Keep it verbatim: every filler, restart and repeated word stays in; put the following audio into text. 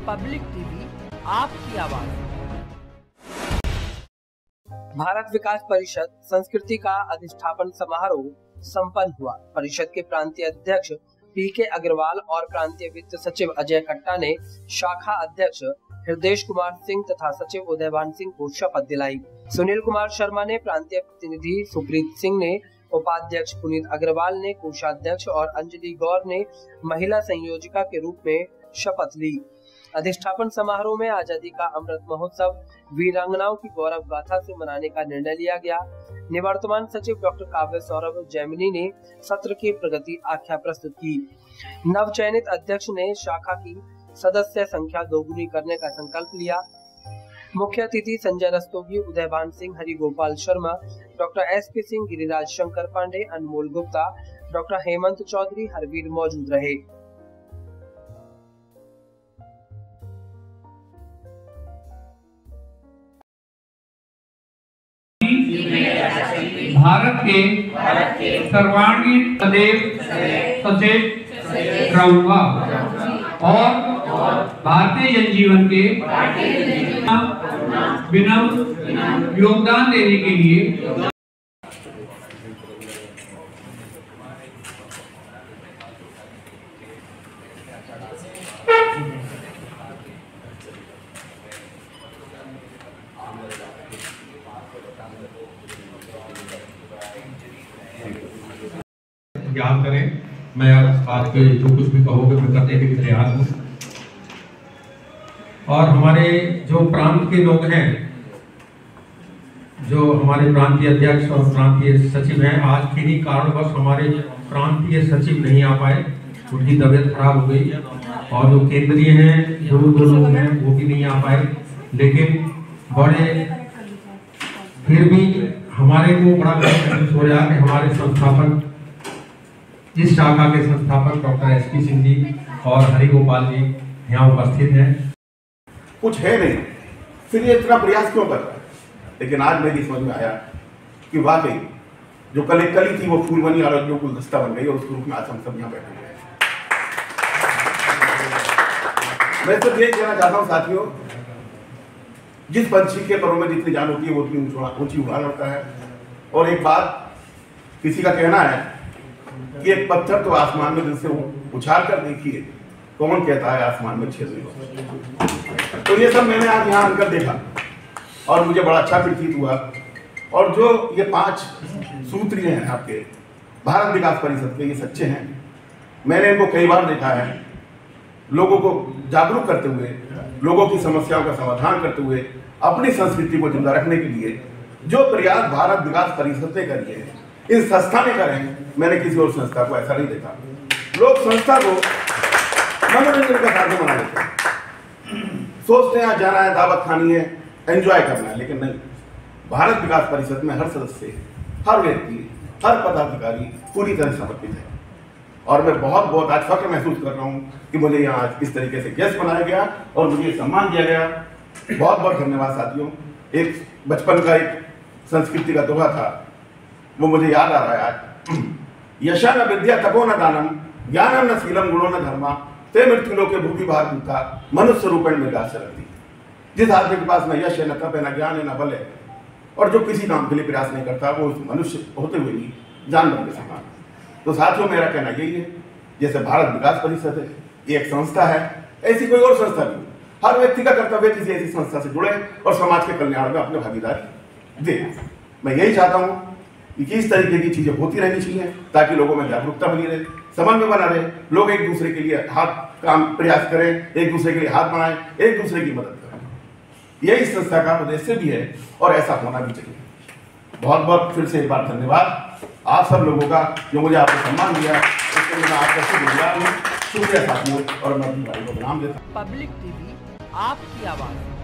Public TV, आपकी आवाज। भारत विकास परिषद संस्कृति का अधिष्ठापन समारोह संपन्न हुआ। परिषद के प्रांतीय अध्यक्ष पी के अग्रवाल और प्रांतीय वित्त सचिव अजय कट्टा ने शाखा अध्यक्ष हृदय कुमार सिंह तथा सचिव उदयभान सिंह को शपथ दिलाई। सुनील कुमार शर्मा ने प्रांतीय प्रतिनिधि, सुप्रीत सिंह ने उपाध्यक्ष, पुनीत अग्रवाल ने कोषाध्यक्ष और अंजलि गौर ने महिला संयोजिका के रूप में शपथ ली। अधिष्ठापन समारोह में आजादी का अमृत महोत्सव वीरांगनाओं की गौरव गाथा से मनाने का निर्णय लिया गया। निवर्तमान सचिव डॉक्टर काव्य सौरभ जैमिनी ने सत्र की प्रगति आख्या प्रस्तुत की। नवचयनित अध्यक्ष ने शाखा की सदस्य संख्या दोगुनी करने का संकल्प लिया। मुख्य अतिथि Sanjay Rastogi, Udaybhan Singh, Hari Gopal Sharma, doctor S P Singh, Giriraj Shankar Pandey, Anmol Gupta, doctor Hemant Chaudhary, Harveer मौजूद रहे। भारत के सर्वांगीण सदैव सचेत रहूंगा और भारतीय जनजीवन के विनम्र योगदान देने के लिए याद करें। मैं आज के जो कुछ भी कहोगे मैं करने के लिए तैयार हूँ। और हमारे जो प्रांत के लोग हैं, जो हमारे प्रांतीय अध्यक्ष और प्रांतीय सचिव हैं, आज किन्हीं कारणवश हमारे प्रांतीय सचिव नहीं आ पाए, उनकी तबीयत खराब हो गई। और जो केंद्रीय हैं, जो दो लोग हैं, वो भी नहीं आ पाए। लेकिन बड़े फिर भी हमारे को बड़ा महसूस हो रहा है कि हमारे संस्थापक, इस शाखा के संस्थापक doctor S P Singh ji और हरि गोपाल जी यहाँ उपस्थित हैं। कुछ है नहीं, फिर ये इतना प्रयास क्यों कर रहा है? लेकिन आज मेरी समझ में आया कि वाकई जो कल एक कली थी वो फूल बनी और जो गुलदस्ता बन गई और उसके रूप में आज हम सब यहाँ बैठे हुए हैं। मैं तो ये कहना चाहता हूँ साथियों, जिस पंछी के परों में जितनी जान होती है वो उतनी ऊंची उड़ान होता है। और एक बात, किसी का कहना है कि एक पत्थर तो आसमान में जिससे उछाल कर देखिए, कौन कहता है आसमान में छेद नहीं। तो ये सब मैंने आज यहाँ आकर देखा और मुझे बड़ा अच्छा प्रतीत हुआ। और जो ये पांच सूत्र हैं आपके भारत विकास परिषद के, ये सच्चे हैं। मैंने इनको कई बार देखा है, लोगों को जागरूक करते हुए, लोगों की समस्याओं का समाधान करते हुए, अपनी संस्कृति को जिंदा रखने के लिए जो प्रयास भारत विकास परिषद ने करिए हैं, इस संस्था ने करें, मैंने किसी और संस्था को ऐसा नहीं देखा। लोग संस्था को मनोरंजन का साधन बना लेते हैं, सोचते हैं यहाँ जाना है, दावत खानी है, एंजॉय करना है। लेकिन नहीं, भारत विकास परिषद में हर सदस्य, हर व्यक्ति, हर पदाधिकारी पूरी तरह समर्पित है। और मैं बहुत बहुत आज फख्र महसूस कर रहा हूँ कि मुझे यहाँ इस तरीके से गेस्ट बनाया गया और मुझे सम्मान दिया गया। बहुत बहुत धन्यवाद साथियों। एक बचपन का एक संस्कृति का दोहा था, वो मुझे याद आ रहा है आज। यशा न विद्या तपो न दानम, ज्ञानम न शीलम, गुणो न धर्मा, ते मृत्यु लोके भूखी भार भूखा, मनुष्य रूपेण मृगा चरति। जिस आदमी के पास न यश है, न तप है, न ज्ञान है, न बल है, और जो किसी काम के लिए प्रयास नहीं करता, वो मनुष्य होते हुए भी जानवर के समान। तो साथियों, मेरा कहना यही है, जैसे भारत विकास परिषद है, ये एक संस्था है, ऐसी कोई और संस्था भी। हर व्यक्ति का कर्तव्य किसी ऐसी संस्था से जुड़े और समाज के कल्याण में अपनी भागीदारी दे। मैं यही चाहता हूँ कि इस तरीके की चीजें होती रहनी चाहिए, ताकि लोगों में जागरूकता बनी रहे, समन्वय बना रहे, लोग एक दूसरे के लिए हाथ काम प्रयास करें, एक दूसरे के लिए हाथ बढ़ाएं, एक दूसरे की मदद करें। यही संस्था का उद्देश्य भी है और ऐसा होना भी चाहिए। बहुत बहुत फिर से एक बार धन्यवाद आप सब लोगों का, जो मुझे आपने सम्मान दिया, उसके लिए मैं आपका शुक्रिया हूँ। शुक्रिया साथियों, और मैं अपनी भाई को प्रणाम देता हूँ। पब्लिक टीवी, आपकी आवाज।